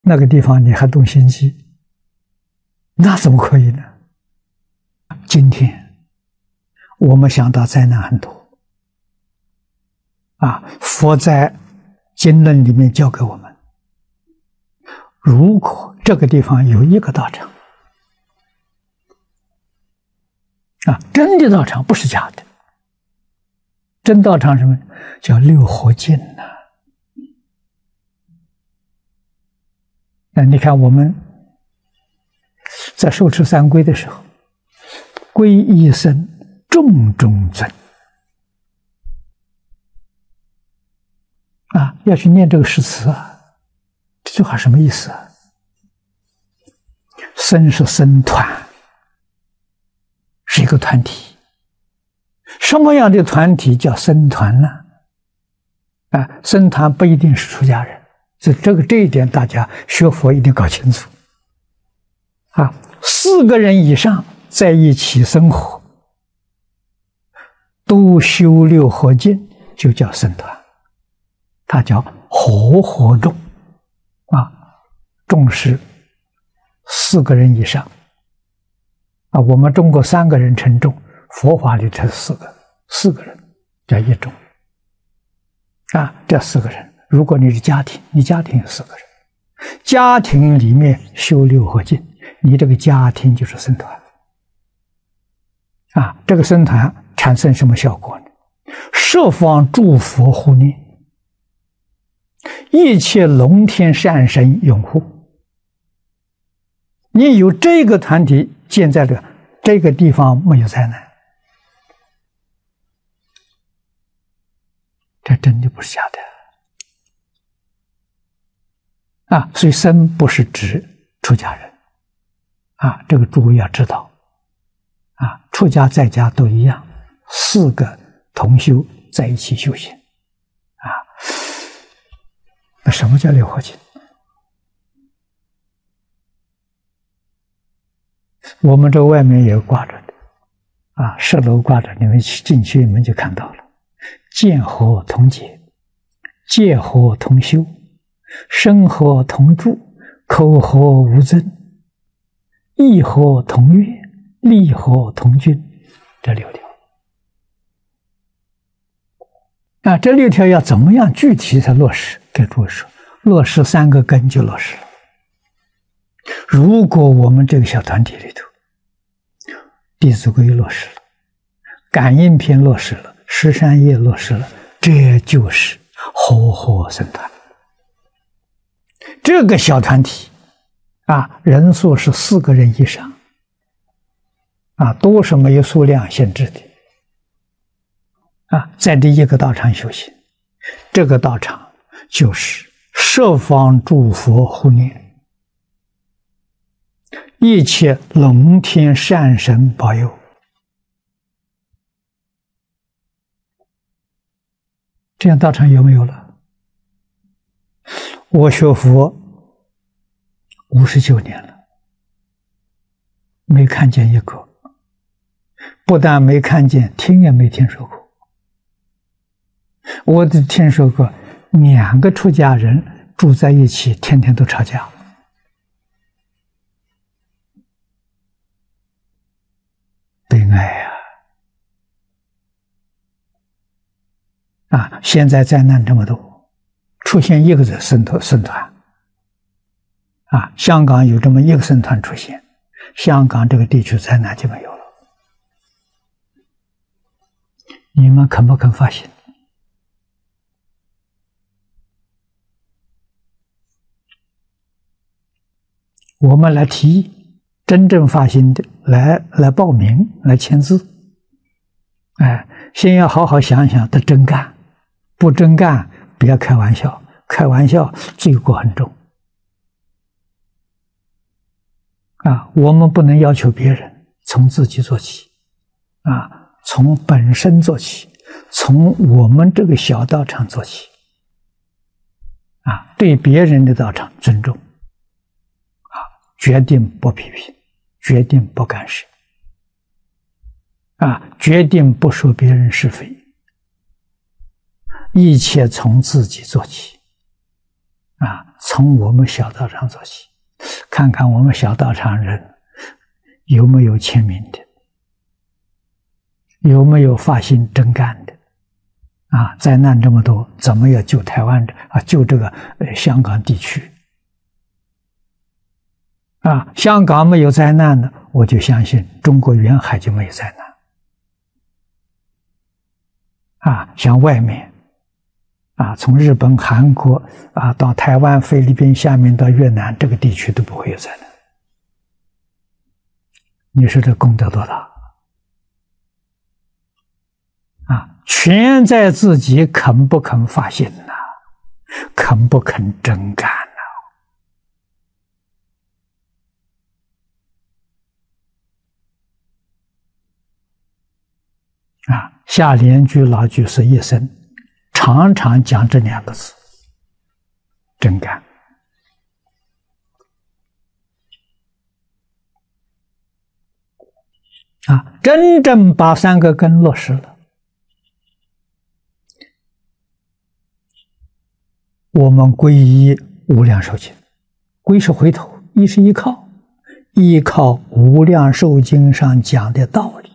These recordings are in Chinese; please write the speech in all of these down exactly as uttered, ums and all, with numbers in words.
那个地方你还动心机，那怎么可以呢？今天我们想到灾难很多啊，佛在经论里面教给我们，如果这个地方有一个道场啊，真的道场不是假的，真道场什么叫六合敬呢？那你看我们在受持三皈的时候，皈依僧重中尊啊，要去念这个诗词啊，这句话什么意思啊？僧是僧团，是一个团体。什么样的团体叫僧团呢？啊，僧团不一定是出家人。所以这个这一点，大家学佛一定搞清楚啊！四个人以上在一起生活，都修六合敬，就叫僧团，它叫和合众啊。众是四个人以上啊，我们中国三个人称众，佛法里头四个，四个人叫一众啊。这四个人。如果你是家庭，你家庭有四个人，家庭里面修六合敬，你这个家庭就是僧团啊。这个僧团产生什么效果呢？十方诸佛护念，一切龙天善神拥护。你有这个团体建在这这个地方，没有灾难，这真的不是假的。啊，所以僧不是指出家人，啊，这个诸位要知道，啊，出家在家都一样，四个同修在一起修行，啊，那什么叫六合敬？我们这外面也挂着的，啊，十楼挂着，你们进去你们就看到了，见合同解，戒合同修。身合同住，口合无争，意合同悦，力合同均，这六条。啊，这六条要怎么样具体的落实？给诸位说，落实三个根就落实了。如果我们这个小团体里头，《弟子规》落实了，感应篇落实了，十三业落实了，这就是和合僧团。这个小团体啊，人数是四个人以上啊，都是没有数量限制的啊，在第一个道场修行，这个道场就是十方诸佛护念，一切龙天善神保佑。这样道场有没有了？我学佛五十九年了，没看见一个，不但没看见，听也没听说过。我只听说过两个出家人住在一起，天天都吵架。悲哀啊！啊，现在灾难这么多。出现一个人僧团僧团啊，香港有这么一个僧团出现，香港这个地区灾难就没有了。你们肯不肯发心？我们来提议，真正发心的来来报名来签字，哎，先要好好想想，得真干，不真干。不要开玩笑，开玩笑罪过很重啊！我们不能要求别人，从自己做起啊，从本身做起，从我们这个小道场做起啊，对别人的道场尊重啊，决定不批评，决定不干涉啊，决定不说别人是非。一切从自己做起，啊， 从我们小道场做起，看看我们小道场人有没有签名的，有没有发心真干的。啊，灾难这么多，怎么要救台湾的啊？救这个呃香港地区啊？香港没有灾难呢，我就相信中国沿海就没有灾难啊。像外面啊，从日本、韩国啊到台湾、菲律宾，下面到越南这个地区都不会有灾难。你说这功德多大啊？全在自己肯不肯发心呐、啊，肯不肯真干呐、啊？啊，下联居老居士一生常常讲这两个字：真干。啊，真正把三个根落实了。我们皈依无量寿经，皈是回头，依是依靠，依靠无量寿经上讲的道理，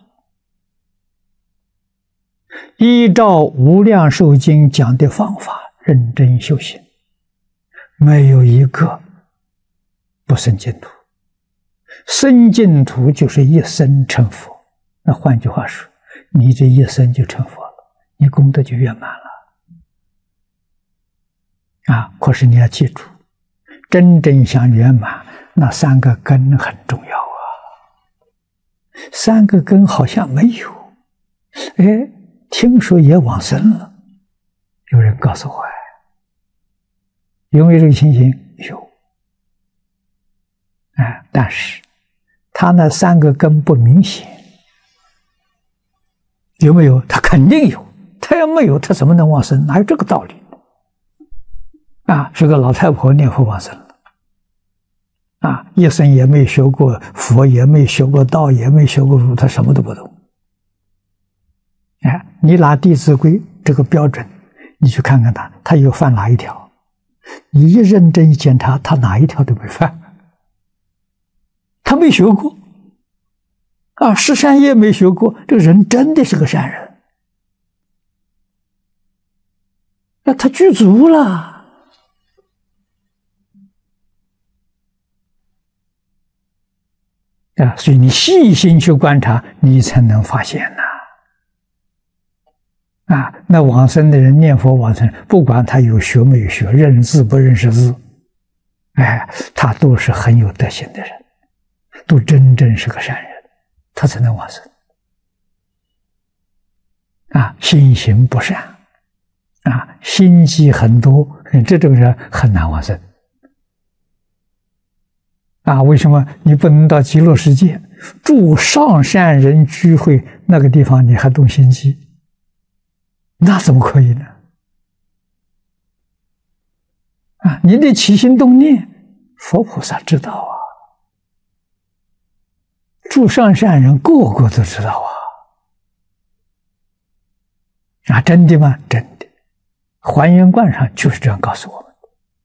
依照无量寿经讲的方法认真修行，没有一个不生净土。生净土就是一生成佛。那换句话说，你这一生就成佛了，你功德就圆满了。啊！可是你要记住，真正想圆满，那三个根很重要啊。三个根好像没有，哎，听说也往生了。有人告诉我，哎，有没有这个情形？有。哎，但是他那三个根不明显，有没有？他肯定有。他要没有，他怎么能往生？哪有这个道理？啊，是个老太婆念佛往生了，啊，一生也没学过佛，也没学过道，也没学过儒，他什么都不懂。哎，你拿《弟子规》这个标准，你去看看他，他有犯哪一条？你一认真检查，他哪一条都没犯，他没学过，啊，十善业没学过，这个人真的是个善人，那他具足了。啊，所以你细心去观察，你才能发现呐。啊，那往生的人念佛往生，不管他有学没有学，认字不认识字，哎，他都是很有德行的人，都真正是个善人，他才能往生。啊，心行不善，啊，心机很多，这种人很难往生。啊，为什么你不能到极乐世界住上善人聚会那个地方，你还动心机？那怎么可以呢？啊，你得起心动念，佛菩萨知道啊，住上善人个个都知道啊。啊，真的吗？真的，还原观上就是这样告诉我们。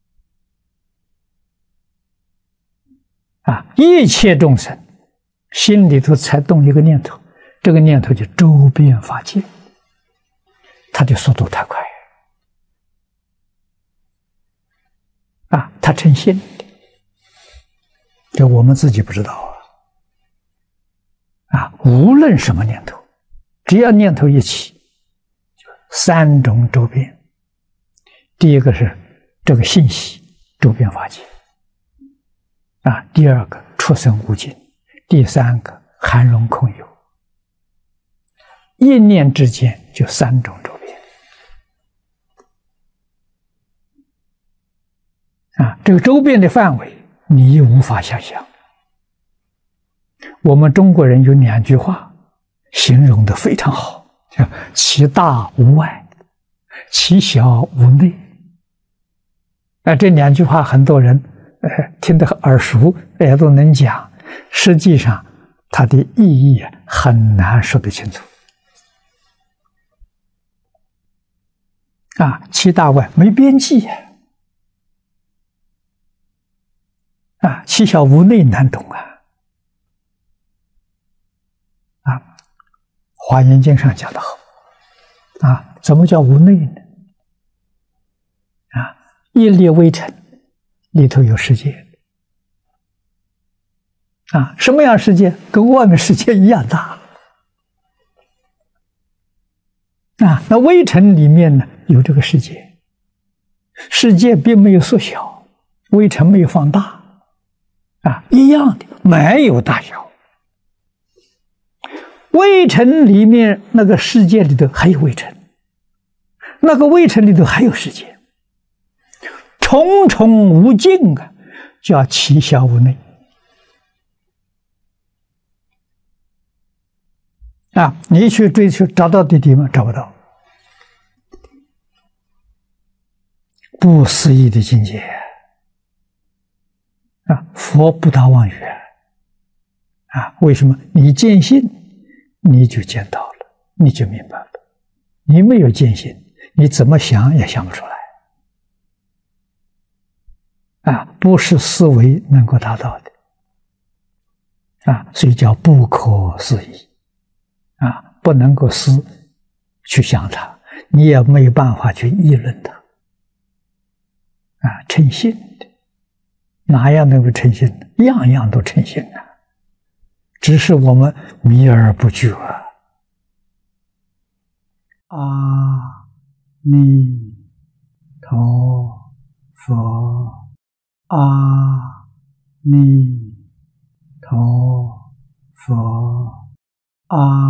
啊，一切众生心里头才动一个念头，这个念头就周遍法界，它的速度太快啊！它成心，这我们自己不知道啊！啊，无论什么念头，只要念头一起，三种周遍。第一个是这个信息周遍法界。啊，第二个出生无尽，第三个含容空有，一念之间就三种周遍。啊，这个周遍的范围你无法想象。我们中国人有两句话形容的非常好，叫其大无外，其小无内。啊，这两句话很多人呃，听得耳熟，也都能讲。实际上，它的意义很难说得清楚。啊，其大外没边际呀！ 啊，其小无内难懂啊！啊，《华严经》上讲得好啊，怎么叫无内呢？啊，一粒微尘里头有世界啊，什么样世界？跟外面世界一样大啊。那微尘里面呢，有这个世界，世界并没有缩小，微尘没有放大啊，一样的，没有大小。微尘里面那个世界里头还有微尘，那个微尘里头还有世界，重重无尽啊，叫其小无内啊！你去追求找到地地吗？找不到，不思议的境界啊！佛不达妄语啊！为什么？你见性，你就见到了，你就明白了。你没有见性，你怎么想也想不出来啊！不是思维能够达到的啊，所以叫不可思议啊！不能够思去想它，你也没有办法去议论它啊！称性的，哪样能够称性呢？样样都称性啊！只是我们迷而不觉啊！阿弥陀佛，阿弥陀佛，阿